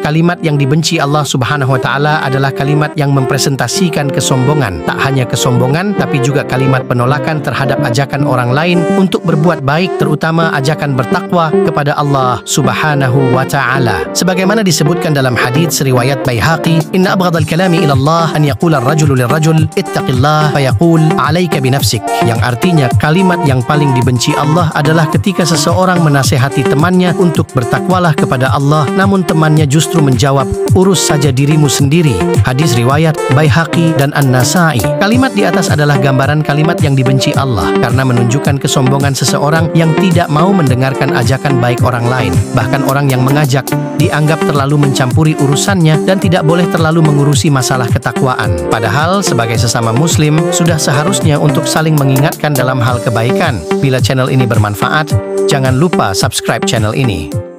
Kalimat yang dibenci Allah Subhanahu wa Ta'ala adalah kalimat yang mempresentasikan kesombongan. Tak hanya kesombongan, tapi juga kalimat penolakan terhadap ajakan orang lain untuk berbuat baik, terutama ajakan bertakwa kepada Allah Subhanahu wa Ta'ala. Sebagaimana disebutkan dalam hadits riwayat Baihaqi, "Inna abghadal kalami ila Allah an yaqula ar-rajulu lirrajul ittaqillah fayaqul 'alaika binafsik." Yang artinya kalimat yang paling dibenci Allah adalah ketika seseorang menasehati temannya untuk bertakwalah kepada Allah, namun temannya justru menjawab, "Urus saja dirimu sendiri." Hadis riwayat Baihaqi dan An-Nasa'i. Kalimat di atas adalah gambaran kalimat yang dibenci Allah karena menunjukkan kesombongan seseorang yang tidak mau mendengarkan ajakan baik orang lain. Bahkan orang yang mengajak dianggap terlalu mencampuri urusannya dan tidak boleh terlalu mengurusi masalah ketakwaan. Padahal sebagai sesama muslim sudah seharusnya untuk saling mengingatkan dalam hal kebaikan. Bila channel ini bermanfaat, jangan lupa subscribe channel ini.